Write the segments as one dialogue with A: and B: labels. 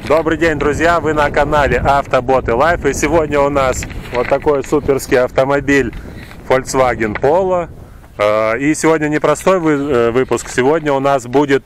A: Добрый день, друзья! Вы на канале Автоботы Лайф. И сегодня у нас вот такой суперский автомобиль Volkswagen Polo. И сегодня не простой выпуск. Сегодня у нас будет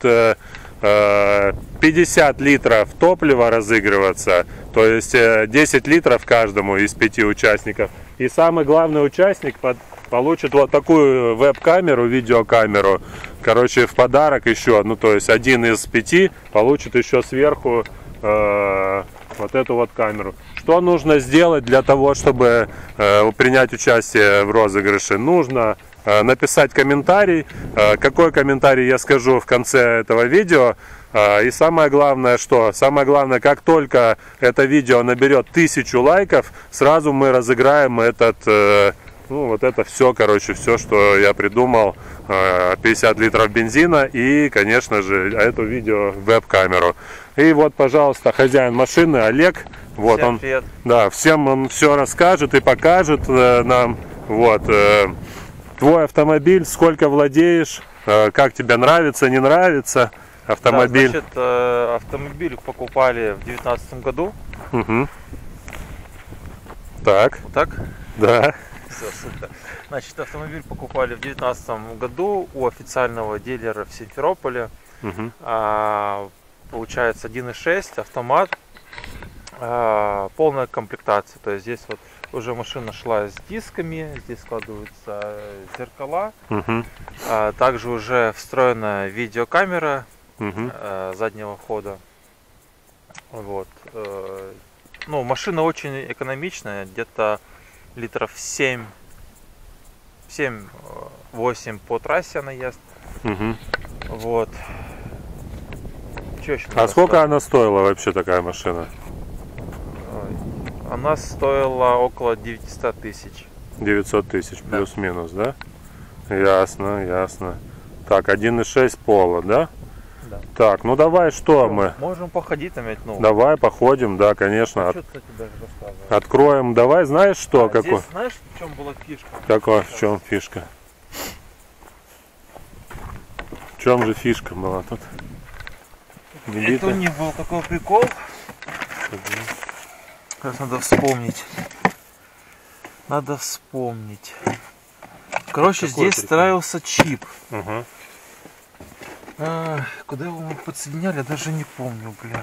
A: 50 литров топлива разыгрываться. То есть 10 литров каждому из 5 участников. И самый главный участник получит вот такую веб-камеру, видеокамеру. Короче, в подарок еще. Ну, то есть один из 5 получит еще сверху вот эту вот камеру. Что нужно сделать для того, чтобы принять участие в розыгрыше? Нужно написать комментарий. Какой комментарий, я скажу в конце этого видео. И самое главное, что? Самое главное, как только это видео наберет 1000 лайков, сразу мы разыграем этот, ну вот это все, короче, все, что я придумал. 50 литров бензина и, конечно же, эту видео веб-камеру. И вот, пожалуйста, хозяин машины Олег. Вот всем он, привет. Да, всем он все расскажет и покажет нам. Вот твой автомобиль, сколько владеешь, как тебе нравится, не нравится автомобиль.
B: Да, значит, автомобиль покупали в 2019 году.
A: Угу. Так.
B: Вот так?
A: Да.
B: Все, супер. Значит, автомобиль покупали в 2019 году у официального дилера в Симферополе.
A: Угу.
B: Получается 1.6 автомат, полная комплектация. То есть здесь вот уже машина шла с дисками, здесь складываются зеркала.
A: Угу.
B: Также уже встроена видеокамера
A: угу.
B: заднего хода. Вот. Ну, машина очень экономичная, где-то литров 7-8 по трассе она ест.
A: Угу.
B: Вот.
A: А сколько она стоила вообще, такая машина?
B: Она стоила около 900 тысяч.
A: 900 тысяч, да. Плюс-минус, да? Ясно, ясно. Так, 1.6 Polo, да?
B: Да.
A: Так, ну давай, что мы?
B: Можем походить там, ну.
A: Давай походим, да, конечно.
B: Что, кстати, даже рассказывать.
A: Откроем, давай, знаешь что? Какой?
B: Здесь, знаешь, в чем была фишка?
A: Какой, в чем фишка? В чем же фишка была тут?
B: Это у них был такой прикол. Сейчас надо вспомнить. Надо вспомнить. Короче, какой здесь встраивался чип.
A: Угу.
B: Куда его мы подсоединяли, я даже не помню, блин.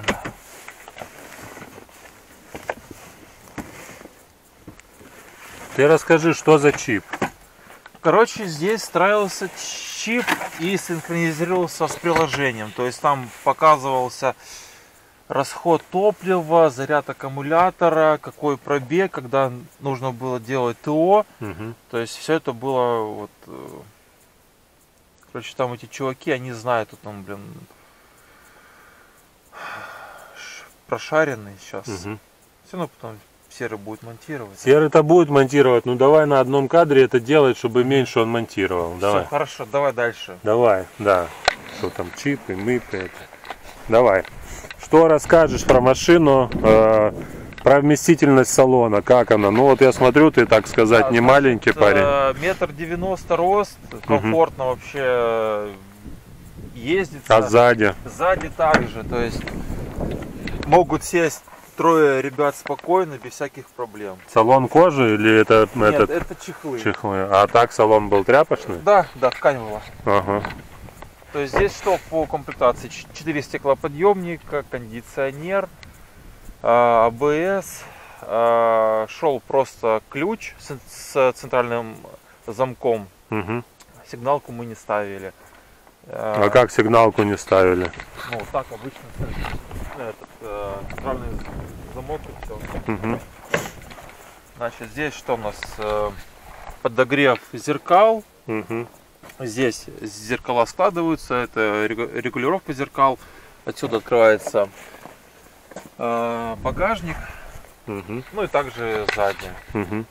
A: Ты расскажи, что за чип?
B: Короче, здесь встраивался чип и синхронизировался с приложением. То есть там показывался расход топлива, заряд аккумулятора, какой пробег, когда нужно было делать ТО.
A: Угу.
B: То есть все это было вот. Короче, там эти чуваки, они знают, там, блин, прошаренные сейчас.
A: Угу.
B: Все равно потом Серый будет монтировать.
A: Серый-то будет монтировать, ну давай на одном кадре это делать, чтобы меньше он монтировал. Давай.
B: Все, хорошо, давай дальше.
A: Давай, да. Что там, чипы, мыпы, это. Давай. Что расскажешь про машину, про вместительность салона, как она? Ну вот я смотрю, ты, так сказать, да, не маленький парень.
B: 1,90 м рост, комфортно вообще ездить.
A: А сзади?
B: Сзади также, то есть могут сесть трое ребят спокойно, без всяких проблем.
A: Салон кожи или это?
B: Нет,
A: этот?
B: Это чехлы.
A: Чехлы. А так салон был тряпочный?
B: Да, да, ткань была.
A: Ага.
B: То есть здесь что по комплектации? 4 стеклоподъемника, кондиционер, АБС, шел просто ключ с центральным замком.
A: Угу. Сигналку
B: мы не ставили.
A: А как сигналку не ставили?
B: Ну так обычно центральный замок и все.
A: Угу.
B: Значит, здесь что у нас? Подогрев зеркал.
A: Угу.
B: Здесь зеркала складываются, это регулировка зеркал. Отсюда открывается багажник.
A: Угу.
B: Ну и также задняя.
A: Угу.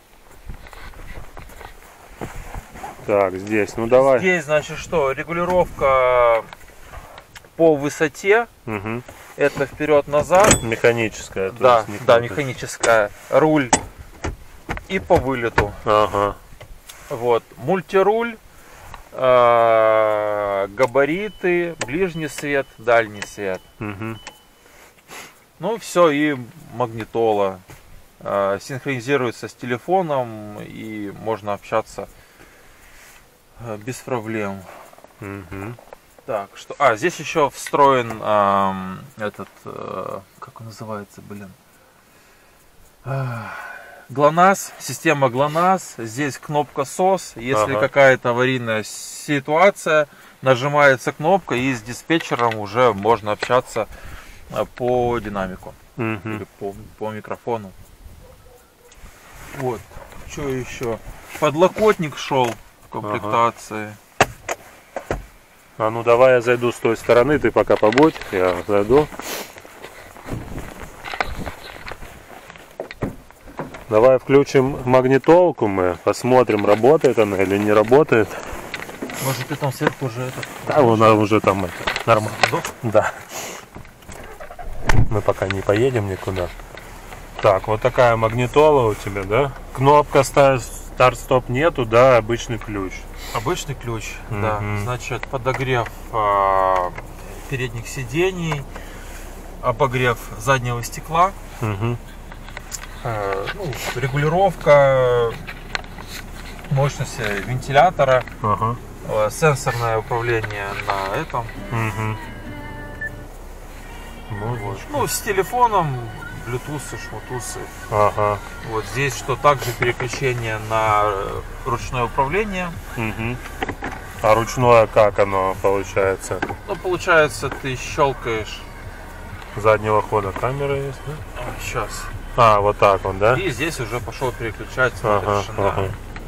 A: Так, здесь, ну давай.
B: Здесь, значит, что? Регулировка по высоте.
A: Угу.
B: Это вперед-назад.
A: Механическая.
B: Да, да, механическая. Руль. И по вылету.
A: Ага.
B: Вот. Мультируль. Габариты, ближний свет, дальний свет.
A: Угу.
B: Ну все, и магнитола. Синхронизируется с телефоном и можно общаться без проблем.
A: Мгм.
B: Так, что... здесь еще встроен этот... как он называется, блин? ГЛОНАСС, система ГЛОНАСС. Здесь кнопка SOS. Если
A: Ага.
B: какая-то аварийная ситуация, нажимается кнопка, и с диспетчером уже можно общаться по динамику.
A: Мгм.
B: Или по микрофону. Вот, что еще? Подлокотник шел в комплектации.
A: А ну давай я зайду с той стороны, ты пока побудь, я зайду. Давай включим магнитолку, мы посмотрим, работает она или не работает.
B: Может, ты там сверху уже это...
A: Да, вон она уже там это, нормально. Да. Мы пока не поедем никуда. Так, вот такая магнитола у тебя, да? Кнопка старт-стоп нету, да, обычный ключ.
B: Обычный ключ, да.
A: Мгм.
B: Значит, подогрев передних сидений, обогрев заднего стекла,
A: Угу.
B: регулировка мощности вентилятора,
A: Ага.
B: сенсорное управление на этом.
A: Угу.
B: Ну, с телефоном, блютусы, шмутусы.
A: Ага.
B: Вот здесь что также переключение на ручное управление.
A: Угу. А ручное как оно получается?
B: Ну, получается, ты щелкаешь.
A: Заднего хода камера есть, да?
B: Сейчас.
A: А, вот так он, да?
B: И здесь уже пошел переключать, смотришь
A: Ага,
B: на...
A: ага.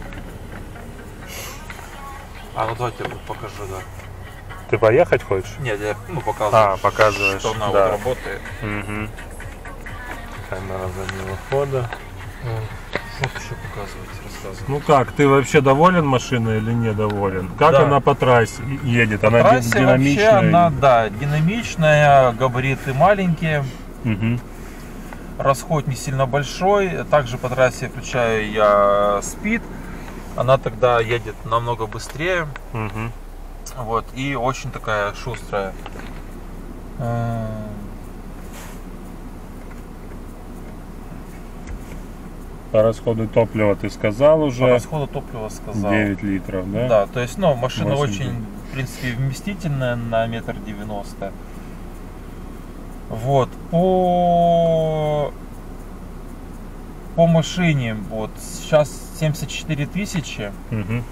B: Ну давайте я покажу, да.
A: Ты поехать хочешь?
B: Нет, я показываю,
A: показываешь,
B: что она
A: да.
B: вот работает.
A: Угу. Камера заднего хода.
B: Что еще показывать, рассказывать?
A: Ну как, ты вообще доволен машиной или недоволен? Как
B: Да.
A: она по трассе едет?
B: По
A: Она
B: трассе
A: динамичная?
B: вообще она, да, динамичная, габариты маленькие,
A: Угу.
B: расход не сильно большой. Также по трассе включаю я спид, она тогда едет намного быстрее.
A: Угу.
B: Вот, и очень такая шустрая.
A: По расходу топлива ты сказал
B: По
A: уже.
B: расходу топлива сказал.
A: 9 литров, да?
B: Да, то есть, ну, машина
A: 8.
B: очень, в принципе, вместительная на 1,90 м. Вот, по машине, вот, сейчас 74 тысячи.
A: Угу.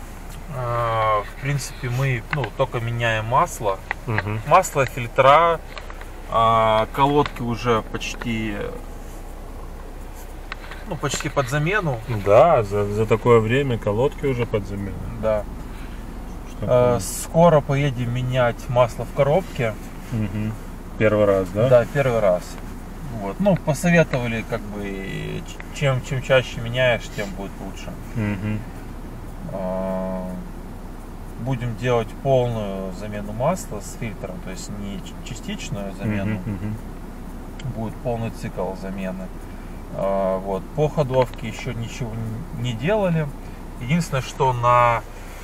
B: В принципе, мы, только меняем масло.
A: Угу.
B: Масло, фильтра, колодки уже почти под замену.
A: Да, за такое время колодки уже под замену.
B: Да.
A: Что
B: Скоро поедем менять масло в коробке.
A: Угу. Первый раз, да?
B: Да, первый раз. Вот. Посоветовали, как бы, чем чаще меняешь, тем будет лучше.
A: Угу.
B: Будем делать полную замену масла с фильтром, то есть не частичную замену, будет полный цикл замены. Вот. По ходовке еще ничего не делали. Единственное, что на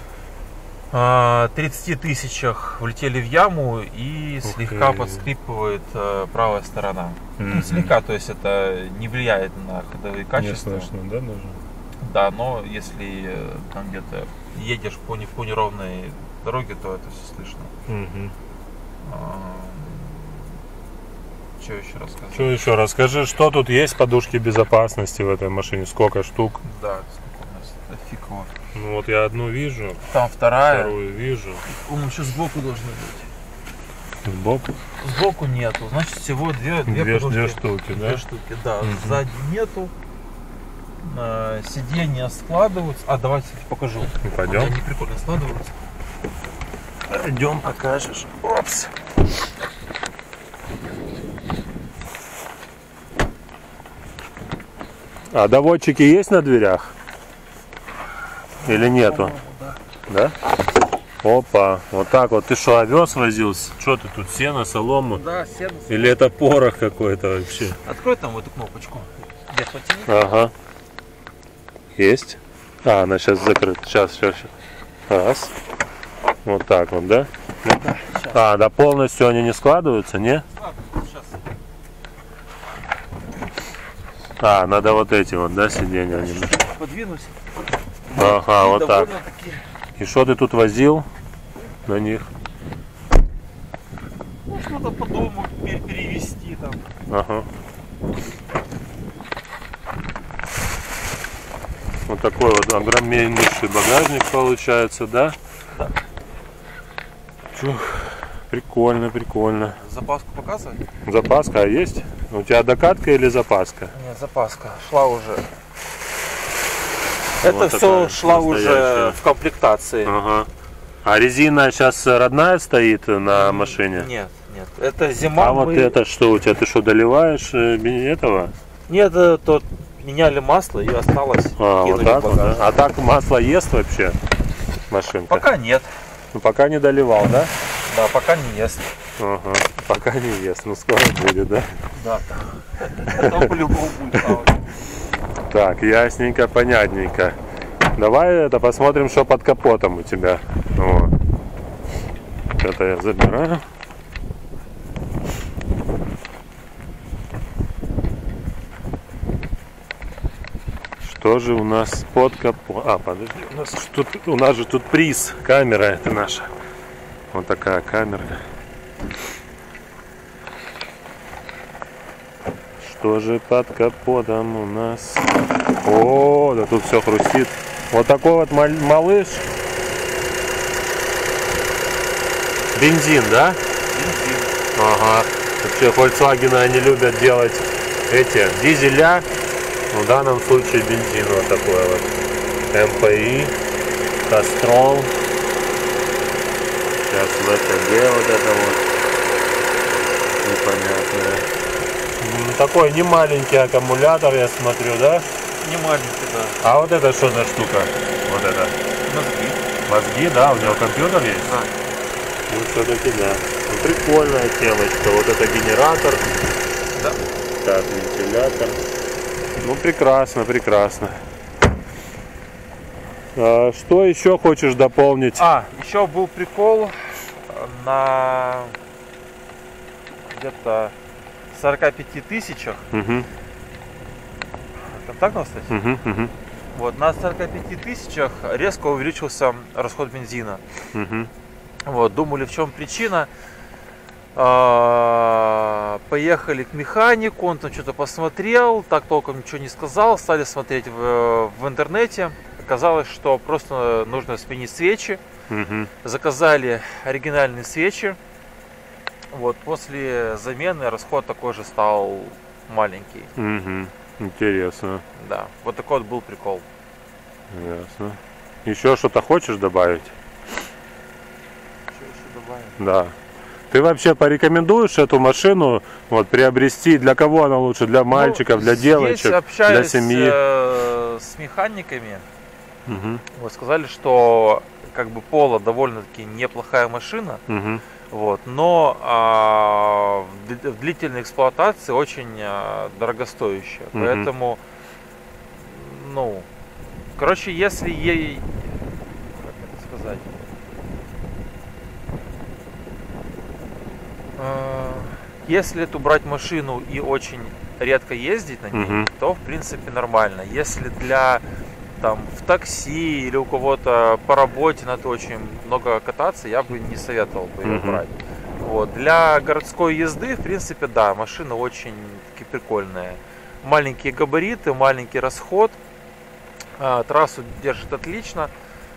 B: 30 тысячах влетели в яму и слегка подскрипывает правая сторона. Слегка, то есть это не влияет на ходовые качества.
A: Не слышно, да, даже?
B: Да, но если там где-то едешь по неровной дороге, то это все слышно.
A: Угу.
B: Что еще рассказать?
A: Что еще? Расскажи, что тут есть подушки безопасности в этой машине? Сколько штук?
B: Да, сколько у нас? Это фиг его.
A: Ну вот я одну вижу,
B: Там вторая.
A: вторую вижу.
B: Он еще сбоку должны быть.
A: Сбоку?
B: Сбоку нету. Значит, всего две подушки.
A: Две штуки, да?
B: Две штуки, да. Сзади нету. Сиденья складываются. Давайте покажу.
A: Ну, пойдем.
B: Они прикольно складываются.
A: Идем, покажешь. Опс. А доводчики есть на дверях? Или нету? Да? Опа, вот так вот. Ты что, овес возился? Что ты тут, сено, солому?
B: Да, сено.
A: Или это порох какой-то вообще?
B: Открой там эту кнопочку. Где потяни?
A: Ага. Есть? Она сейчас закрыта. Сейчас. Раз. Вот так вот, да?
B: Да, сейчас.
A: Да, полностью они не складываются, не?
B: Сейчас.
A: А, надо вот эти вот, да, сиденья немножко.
B: Подвинуть.
A: Ага, вот так.
B: Довольно-таки.
A: И что ты тут возил на них?
B: Ну, что-то по дому перевести там.
A: Ага. Вот такой вот огромнейший багажник получается, да?
B: Да.
A: Чух, прикольно, прикольно.
B: Запаску показывать?
A: Запаска есть? У тебя докатка или запаска?
B: Нет, запаска. Шла уже. Это
A: Вот
B: все
A: такая
B: шла уже
A: настоящая.
B: в комплектации.
A: Ага. А резина сейчас родная стоит на машине?
B: Нет, нет. Это зима.
A: А вот это что у тебя? Ты что, доливаешь этого?
B: Нет, тот меняли масло и осталось.
A: А, вот
B: кинули
A: так
B: в
A: вот,
B: багаж.
A: да? А так масло ест вообще машинка?
B: Пока нет.
A: Ну, пока не доливал, да?
B: Да, пока не ест.
A: Ага, пока не ест, ну скоро будет, да?
B: Да. Там по-любому будет.
A: Так, ясненько, понятненько. Давай это посмотрим, что под капотом у тебя. Вот. Это я забираю. Что же у нас под капотом? А, подожди, у нас же тут приз, камера это наша. Вот такая камера. Что же под капотом у нас? О, да тут все хрустит. Вот такой вот малыш. Бензин, да?
B: Бензин.
A: Ага. Вообще Volkswagen они любят делать эти дизеля. В данном случае бензин вот такой вот. МПИ, Castrol. Сейчас ВТГ вот это вот. Непонятное. Такой не маленький аккумулятор, я смотрю, да?
B: Не маленький, да.
A: А вот это что за штука? Вот это.
B: Мозги.
A: Мозги, да? У него компьютер есть?
B: Да.
A: Ну все-таки да. Ну, прикольная темочка. Вот это генератор.
B: Да.
A: Так, вентилятор. Ну прекрасно, прекрасно. А, что еще хочешь дополнить?
B: Еще был прикол на где-то 45 тысячах.
A: Угу,
B: Контактного, кстати.
A: угу.
B: Вот, на 45 тысячах резко увеличился расход бензина.
A: Угу.
B: Вот, думали, в чем причина. Поехали к механику, он там что-то посмотрел, так толком ничего не сказал, стали смотреть в интернете. Оказалось, что просто нужно сменить свечи.
A: Угу.
B: Заказали оригинальные свечи. Вот, после замены расход такой же стал маленький.
A: Угу. Интересно.
B: Да, вот такой вот был прикол.
A: Ясно. Еще что-то хочешь добавить?
B: Что еще добавим?
A: Да. Ты вообще порекомендуешь эту машину вот, приобрести? Для кого она лучше? Для мальчиков, для девочек, для семьи?
B: С механиками.
A: Угу.
B: Вот, сказали, что как бы Polo довольно-таки неплохая машина.
A: Угу.
B: Вот, но в длительной эксплуатации очень дорогостоящая.
A: Мгм.
B: Поэтому, ну, короче, если ей, как это сказать, если эту брать машину и очень редко ездить на ней,
A: Мгм.
B: то в принципе нормально. Если для там в такси или у кого-то по работе надо очень много кататься, я бы не советовал бы ее
A: Мгм.
B: брать. Вот. Для городской езды, в принципе, да, машина очень таки прикольная. Маленькие габариты, маленький расход, трассу держит отлично.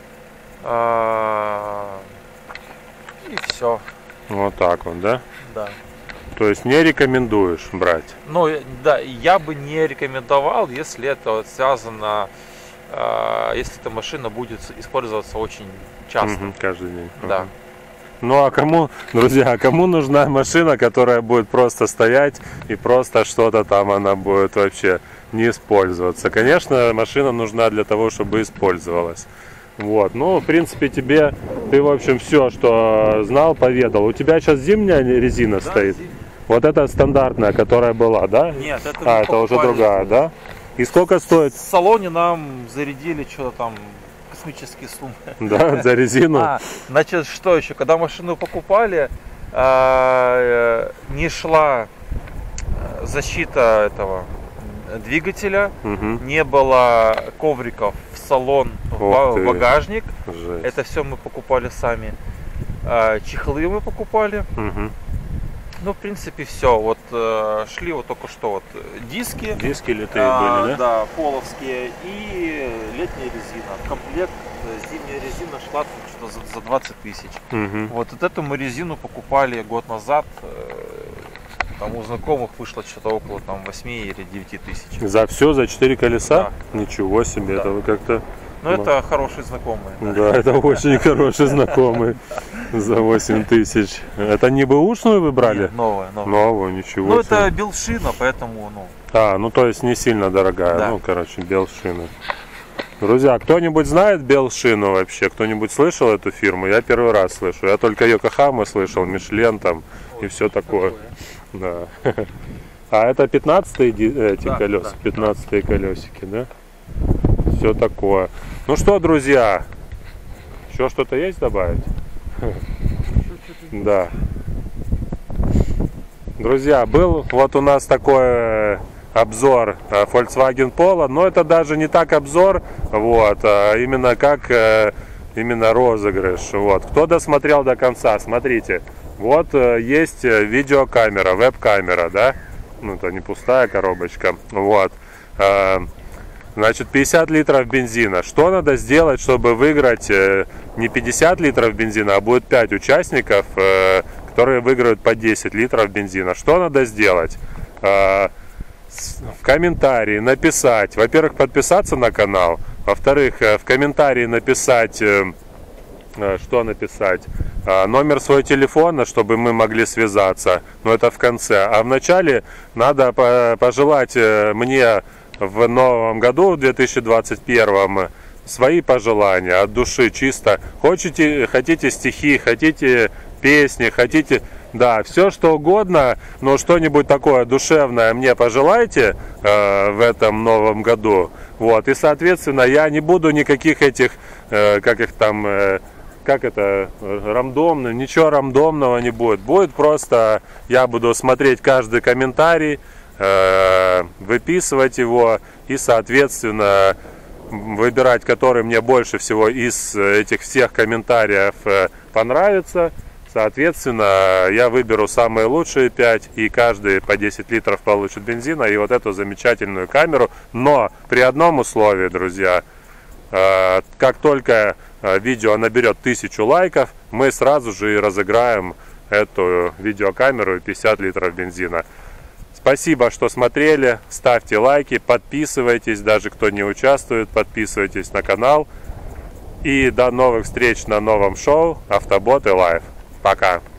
B: И все.
A: Вот так вот, да?
B: Да.
A: То есть не рекомендуешь брать?
B: Ну, да, я бы не рекомендовал, если это вот связано, если эта машина будет использоваться очень часто.
A: Мгм, каждый день.
B: Да.
A: Ага. Ну а кому, друзья, кому нужна машина, которая будет просто стоять и просто что-то там она будет вообще не использоваться? Конечно, машина нужна для того, чтобы использовалась. Вот, ну, в принципе, ты, в общем, все, что знал, поведал. У тебя сейчас зимняя резина стоит?
B: зимняя.
A: Вот это стандартная, которая была, да?
B: Нет, это
A: А,
B: мы
A: это уже
B: покупали.
A: другая, да? И сколько стоит?
B: В салоне нам зарядили что-то там, космические суммы.
A: Да, за резину?
B: Значит, что еще? Когда машину покупали, не шла защита этого двигателя,
A: Мгм.
B: не было ковриков в салон,
A: Ох ты.
B: в багажник.
A: Жесть.
B: Это все мы покупали сами. Чехлы мы покупали.
A: Мгм.
B: Ну, в принципе, все. Вот шли вот только что вот диски.
A: Диски литые были, да?
B: Да, половские и летняя резина. В комплект зимняя резина шла что-то за 20 тысяч.
A: Мгм.
B: Вот эту мы резину покупали год назад. Там у знакомых вышло что-то около там 8 или 9 тысяч.
A: За все, за 4 колеса? Ничего себе,
B: Да.
A: это вы как-то...
B: Но это хорошие знакомые.
A: Да, это очень хороший знакомый. За 8 тысяч. Это не бэушную вы брали?
B: Нет, новая.
A: Новую, ничего
B: Ну,
A: себе.
B: это белшина, поэтому, ну,
A: Ну то есть не сильно дорогая.
B: Да.
A: Ну, короче, Белшина. Друзья, кто-нибудь знает Белшину вообще? Кто-нибудь слышал эту фирму? Я первый раз слышу. Я только Йокохама слышал, Мишлен там и все такое. Да. А это 15-е эти
B: Да,
A: колеса?
B: да.
A: 15-е колесики, да? Все такое. Ну что, друзья, еще что-то есть добавить? Да. Друзья, был вот у нас такой обзор Volkswagen Polo, но это даже не так обзор, вот, а именно как именно розыгрыш. Вот. Кто досмотрел до конца, смотрите, вот есть видеокамера, веб-камера, да, ну это не пустая коробочка, вот. Значит, 50 литров бензина. Что надо сделать, чтобы выиграть не 50 литров бензина, а будет 5 участников, которые выиграют по 10 литров бензина? Что надо сделать? В комментарии написать, во-первых, подписаться на канал, во-вторых, в комментарии написать, что написать? Номер своего телефона, чтобы мы могли связаться, но это в конце. А в начале надо пожелать мне в новом году, в 2021, свои пожелания от души, чисто. Хотите стихи, хотите песни, хотите, да, все что угодно, но что-нибудь такое душевное мне пожелайте в этом новом году. Вот, и соответственно я не буду никаких этих, как их там, как это, рандомно, ничего рандомного не будет. Будет просто, я буду смотреть каждый комментарий, выписывать его и соответственно выбирать, который мне больше всего из этих всех комментариев понравится. Соответственно, я выберу самые лучшие 5, и каждый по 10 литров получит бензина и вот эту замечательную камеру. Но при одном условии, друзья, как только видео наберет 1000 лайков, мы сразу же и разыграем эту видеокамеру и 50 литров бензина. Спасибо, что смотрели, ставьте лайки, подписывайтесь, даже кто не участвует, подписывайтесь на канал. И до новых встреч на новом шоу Автоботы Лайв. Пока!